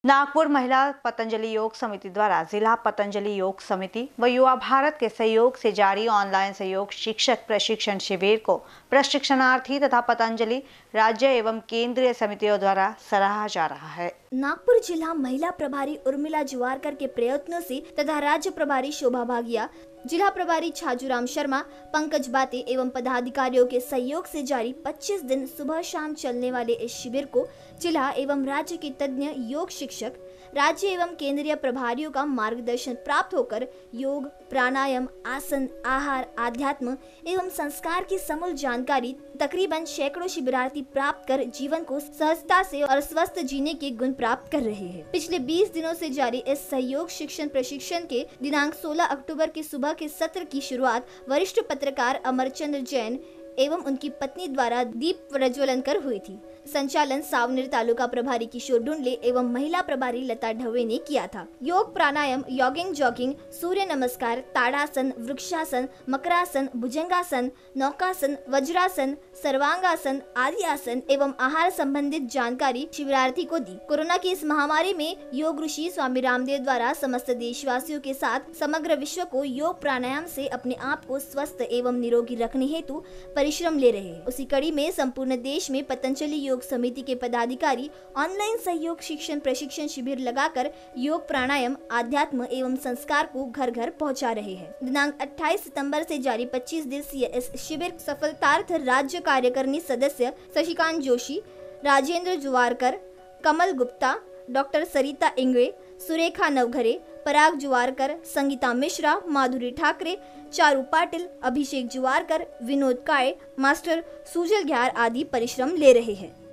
नागपुर महिला पतंजलि योग समिति द्वारा जिला पतंजलि योग समिति व युवा भारत के सहयोग से जारी ऑनलाइन सहयोग शिक्षक प्रशिक्षण शिविर को प्रशिक्षणार्थी तथा पतंजलि राज्य एवं केंद्रीय समितियों द्वारा सराहा जा रहा है। नागपुर जिला महिला प्रभारी उर्मिला जुवारकर के प्रयत्नों से तथा राज्य प्रभारी शोभा भागिया, जिला प्रभारी छाजूराम शर्मा, पंकज बाते एवं पदाधिकारियों के सहयोग से जारी 25 दिन सुबह शाम चलने वाले इस शिविर को जिला एवं राज्य के तज्ञ योग शिक्षक, राज्य एवं केंद्रीय प्रभारियों का मार्गदर्शन प्राप्त होकर योग, प्राणायाम, आसन, आहार, आध्यात्म एवं संस्कार की समूल जानकारी तकरीबन सैकड़ों शिविरार्थी प्राप्त कर जीवन को सहजता से और स्वस्थ जीने के गुण प्राप्त कर रहे हैं। पिछले 20 दिनों से जारी इस सहयोग शिक्षण प्रशिक्षण के दिनांक 16 अक्टूबर की सुबह के सत्र की शुरुआत वरिष्ठ पत्रकार अमरचंद्र जैन एवं उनकी पत्नी द्वारा दीप प्रज्वलन कर हुई थी। संचालन सावनेर तालुका प्रभारी किशोर ढूंढले एवं महिला प्रभारी लता ढवे ने किया था। योग, प्राणायाम, यॉगिंग, जॉगिंग, सूर्य नमस्कार, ताड़ासन, वृक्षासन, मकरासन, भुजंगासन, नौकासन, वज्रासन, सर्वांगासन आदि आसन एवं आहार संबंधित जानकारी शिविरार्थी को दी। कोरोना की इस महामारी में योग ऋषि स्वामी रामदेव द्वारा समस्त देशवासियों के साथ समग्र विश्व को योग प्राणायाम से अपने आप को स्वस्थ एवं निरोगी रखने हेतु परिश्रम ले रहे हैं। उसी कड़ी में संपूर्ण देश में पतंजलि योग समिति के पदाधिकारी ऑनलाइन सहयोग शिक्षण प्रशिक्षण शिविर लगाकर योग, प्राणायाम, आध्यात्म एवं संस्कार को घर घर पहुंचा रहे हैं। दिनांक 28 सितंबर से जारी 25 दिवसीय इस शिविर सफलतार्थ राज्य कार्यकारिणी सदस्य शशिकांत जोशी, राजेंद्र जुवारकर, कमल गुप्ता, डॉक्टर सरिता इंगळे, सुरेखा नवघरे, पराग जुवारकर, संगीता मिश्रा, माधुरी ठाकरे, चारू पाटिल, अभिषेक जुवारकर, विनोद काळे, मास्टर सुजल घ्यार आदि परिश्रम ले रहे हैं।